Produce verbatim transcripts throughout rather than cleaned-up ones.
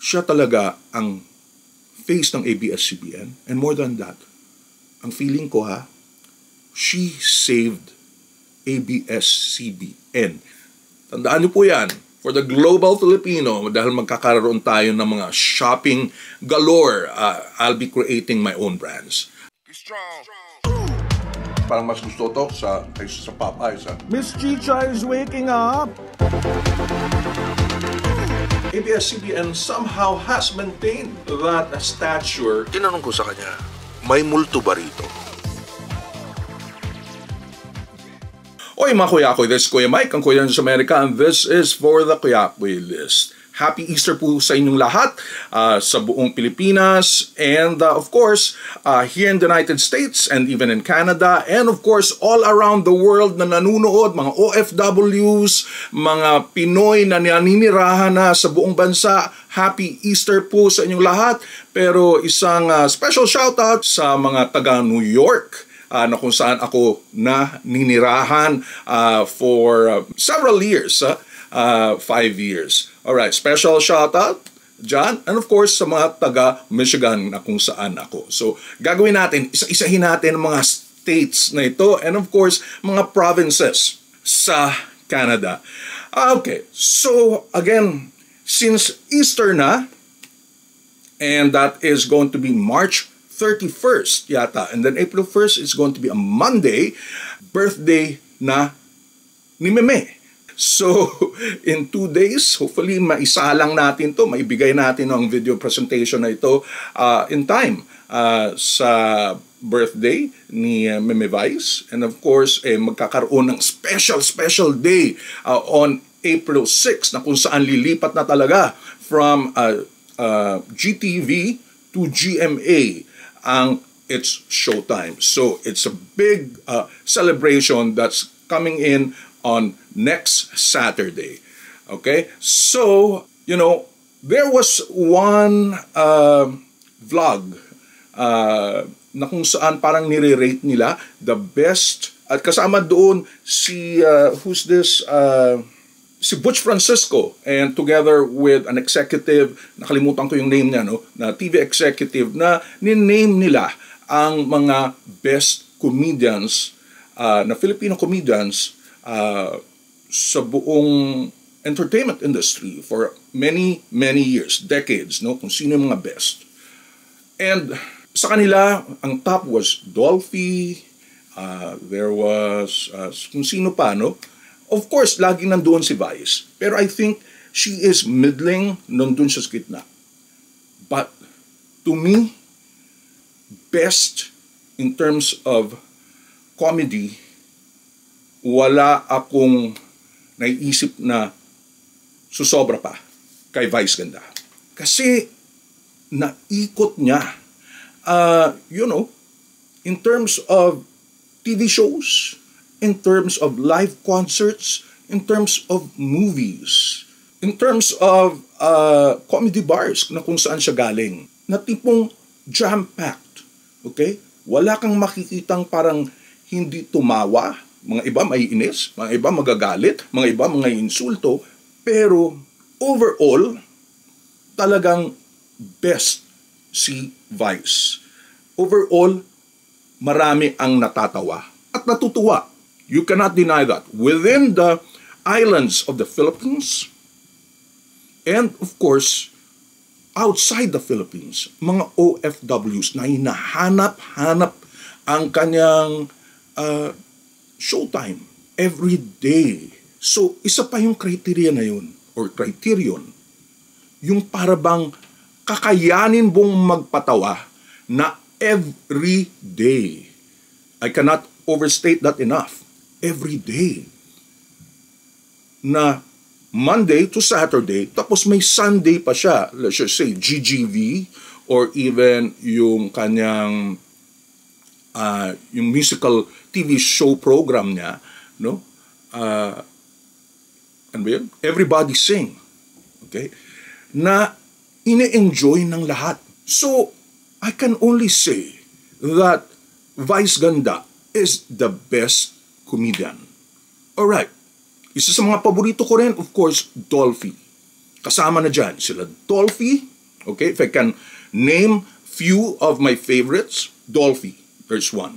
siya talaga ang face ng A B S C B N. And more than that, ang feeling ko ha, she saved A B S C B N. Tandaan niyo po yan, for the global Filipino, dahil magkakaroon tayo ng mga shopping galore, uh, I'll be creating my own brands. Parang mas gusto to sa, sa Popeyes. Ha? Miss Chicha is waking up! A B S C B N somehow has maintained that stature. Tinanong ko sa kanya, may multo ba rito? Oy mga Kuya-Koy, this is Kuya Mike, ang Kuya sa Amerika, and this is for the Kuya-Koy List. Happy Easter po sa inyong lahat, uh, sa buong Pilipinas, and uh, of course, uh, here in the United States, and even in Canada, and of course, all around the world na nanunood, mga O F Ws, mga Pinoy na naninirahan na sa buong bansa. Happy Easter po sa inyong lahat, pero isang uh, special shoutout sa mga taga New York, Uh, na kung saan ako na ninirahan uh, for uh, several years, uh, uh, five years. Alright, special shout out dyan, and of course sa mga taga Michigan na kung saan ako. So gagawin natin, isa-isahin natin ang mga states na ito, and of course mga provinces sa Canada. Okay, so again, since Easter na, and that is going to be March thirty-first yata, and then April first is going to be a Monday, birthday na ni Meme. So, in two days, hopefully maisalang natin to, maibigay natin ang video presentation na ito uh, in time uh, sa birthday ni uh, Meme Vice. And of course, eh, magkakaroon ng special, special day uh, on April sixth na kung saan lilipat na talaga from uh, uh, G T V to G M A ang It's Showtime. So it's a big uh, celebration that's coming in on next Saturday. Okay? So, you know, there was one uh, vlog uh, na kung saan parang nire-rate nila the best, at kasama doon si, uh, who's this, uh, si Butch Francisco, and together with an executive, nakalimutan ko yung name niya, no, na T V executive, na niname nila ang mga best comedians, uh, na Filipino comedians uh, sa buong entertainment industry for many, many years, decades, no, kung sino yung mga best. And sa kanila, ang top was Dolphy, uh, there was, uh, kung sino pa, no? Of course, lagi nandoon si Vice. Pero I think she is middling, nandun siya sa gitna. But to me, best in terms of comedy, wala akong naiisip na susobra pa kay Vice Ganda. Kasi naikot niya, uh, you know, in terms of T V shows, in terms of live concerts, in terms of movies, in terms of uh, comedy bars na kung saan siya galing, na tipong jam-packed, okay? Wala kang makikitang parang hindi tumawa, mga iba maiinis, mga iba magagalit, mga iba mga insulto, pero overall, talagang best si Vice. Overall, marami ang natatawa at natutuwa. You cannot deny that. Within the islands of the Philippines, and of course, outside the Philippines, mga O F Ws na hinahanap-hanap ang kanyang uh, showtime every day. So, isa pa yung criteria na yun, or criterion, yung parabang kakayanin mong magpatawa na every day. I cannot overstate that enough. Every day. Na Monday to Saturday, tapos may Sunday pa siya, let's just say G G V, or even yung kanyang uh, yung musical T V show program niya, no? Uh, ano ba yun? Everybody Sing. Okay? Na ine-enjoy ng lahat. So, I can only say that Vice Ganda is the best comedian. Alright. Isa sa mga paborito ko rin, of course, Dolphy. Kasama na dyan sila Dolphy, Okay, if I can name few of my favorites, Dolphy, there's one.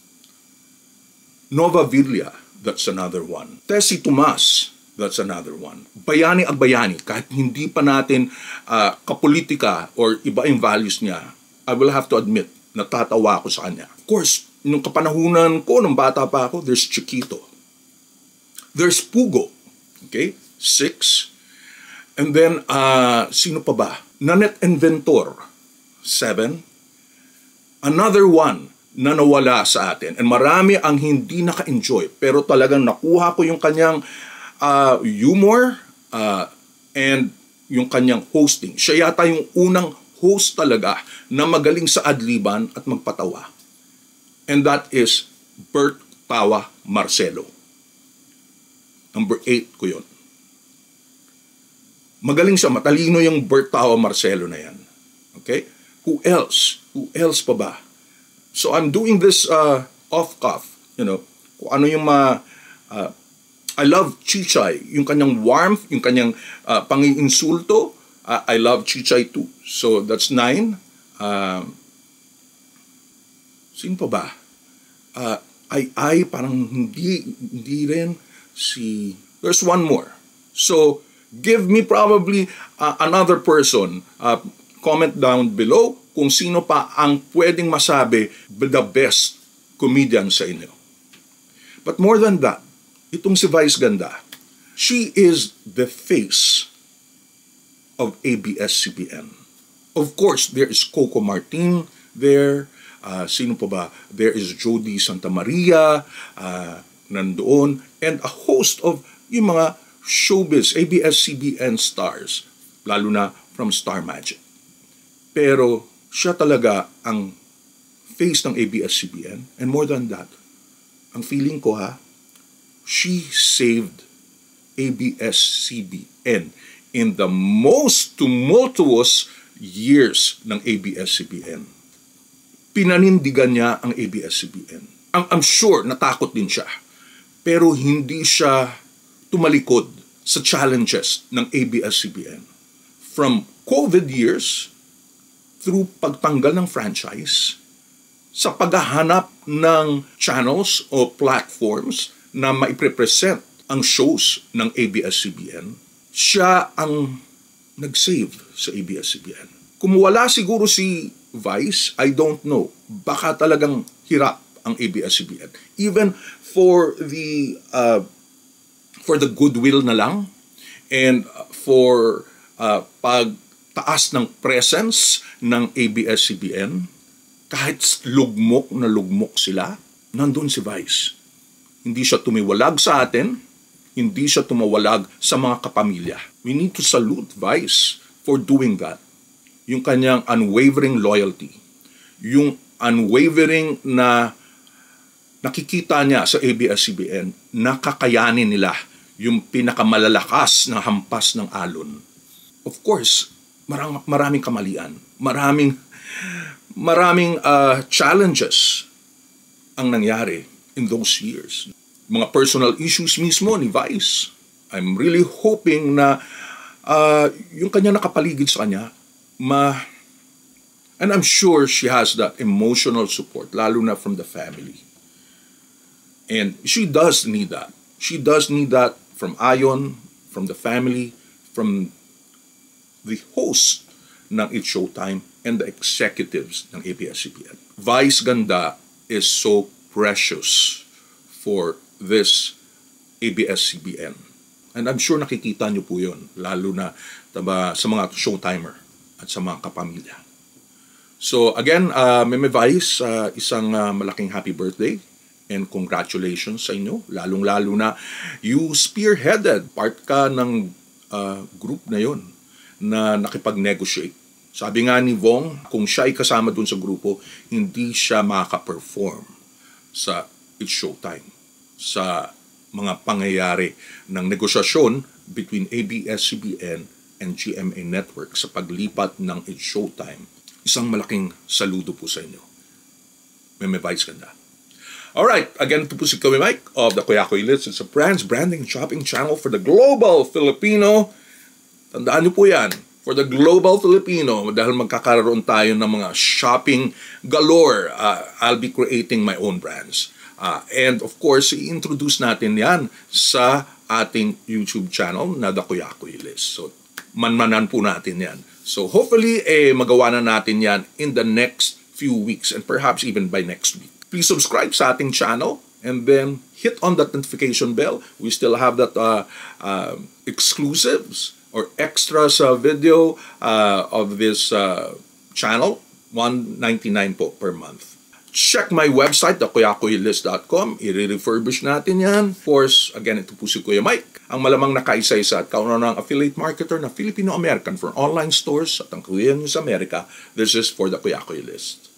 Nova Villa, that's another one. Tessie Tomas, that's another one. Bayani Agbayani, kahit hindi pa natin uh, kapolitika or iba yung values niya, I will have to admit, natatawa ako sa kanya. Of course, nung kapanahunan ko, nung bata pa ako, there's Chiquito. There's Pugo, okay, six. And then, uh, sino pa ba? Nanette Inventor, seven. Another one na nawala sa atin. And marami ang hindi naka-enjoy. Pero talagang nakuha ko yung kanyang uh, humor uh, and yung kanyang hosting. Siya yata yung unang host talaga na magaling sa adliban at magpatawa. And that is Bert Tawa Marcelo. Number eight ko yun. Magaling siya, matalino yung Bert Tawa Marcelo na yan. Okay? Who else? Who else pa ba? So I'm doing this uh, off-cuff, you know, kung ano yung ma... Uh, I love Chichay, yung kanyang warmth, yung kanyang uh, pangiinsulto. Uh, I love Chichay too. So that's nine. Um, sino pa ba? Uh, ay, ay, parang hindi, hindi rin si... There's one more. So, give me probably uh, another person. Uh, comment down below kung sino pa ang pwedeng masabi the best comedian sa inyo. But more than that, itong si Vice Ganda, she is the face of A B S C B N. Of course, there is Coco Martin there. Uh, sino pa ba? There is Jody Santa Maria, uh, nandoon. And a host of yung mga showbiz, A B S C B N stars, lalo na from Star Magic. Pero siya talaga ang face ng A B S C B N. And more than that, ang feeling ko ha, she saved A B S C B N in the most tumultuous years ng A B S C B N. Pinanindigan niya ang A B S C B N. I'm, I'm sure natakot din siya. Pero hindi siya tumalikod sa challenges ng A B S C B N. From COVID years, through pagtanggal ng franchise, sa paghahanap ng channels o platforms na maiprepresent ang shows ng A B S C B N, siya ang nag-save sa A B S C B N. Kung wala siguro si Vice, I don't know. Baka talagang hirap ang A B S C B N. Even for the uh, for the goodwill na lang and for uh, pagtaas ng presence ng A B S C B N, kahit lugmok na lugmok sila, nandun si Vice. Hindi siya tumiwalag sa atin, hindi siya tumawalag sa mga kapamilya. We need to salute Vice for doing that. Yung kanyang unwavering loyalty, yung unwavering na nakikita niya sa A B S C B N, nakakayanin nila yung pinakamalalakas na hampas ng alon. Of course, marang, maraming kamalian, maraming, maraming uh, challenges ang nangyari in those years. Mga personal issues mismo ni Vice. I'm really hoping na uh, yung kanya nakapaligid sa kanya, ma and I'm sure she has that emotional support, lalo na from the family. And she does need that. She does need that from Ayon, from the family, from the host ng It's Showtime, and the executives ng A B S C B N. Vice Ganda is so precious for this A B S C B N. And I'm sure nakikita niyo po yun, lalo na taba, sa mga showtimer at sa mga kapamilya. So again, uh, Meme Vice, uh, isang uh, malaking happy birthday and congratulations sa inyo. Lalong-lalo na you spearheaded, part ka ng uh, group na yon na nakipag-negotiate. Sabi nga ni Vong, kung siya ay kasama dun sa grupo, hindi siya makaka-perform sa It's Showtime, sa mga pangyayari ng negosyasyon between A B S C B N and G M A Network sa paglipat ng It's Showtime. Isang malaking saludo po sa inyo. Meme Vice Ganda. Alright, again, ito po si Kuya Mike of the Kuya Koy List. It's a brands, branding, shopping channel for the global Filipino. Tandaan niyo po yan. for the global Filipino, dahil magkakaroon tayo ng mga shopping galore, uh, I'll be creating my own brands. Uh, and of course, i-introduce natin yan sa ating YouTube channel na The Kuya Kuy List. So, manmanan po natin yan. So, hopefully, eh, magawa na natin yan in the next few weeks and perhaps even by next week. Please subscribe sa ating channel and then hit on that notification bell. We still have that uh, uh, exclusives or extras uh, video uh, of this uh, channel. one ninety-nine po per month. Check my website, the kuya kuy list dot com. I-refurbish natin yan. Of course, again, ito po si Kuya Mike, ang malamang nakaisa-isa at kaunang affiliate marketer na Filipino-American for online stores at ang Kuya News America. This is for the Kuya Kuy List.